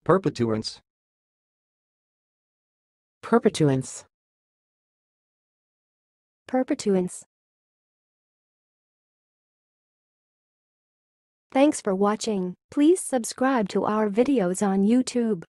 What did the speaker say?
Perpetuance. Perpetuance. Perpetuance. Thanks for watching. Please subscribe to our videos on YouTube.